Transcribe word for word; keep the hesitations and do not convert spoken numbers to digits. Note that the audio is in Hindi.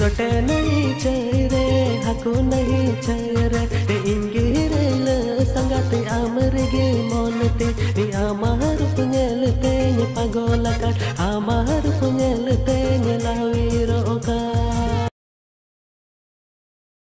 सोटे नहीं चेरे हाको नहीं चेरे ते इंगिरे ले संगते आमरे गे मोनते ni amar penyelete ni pagol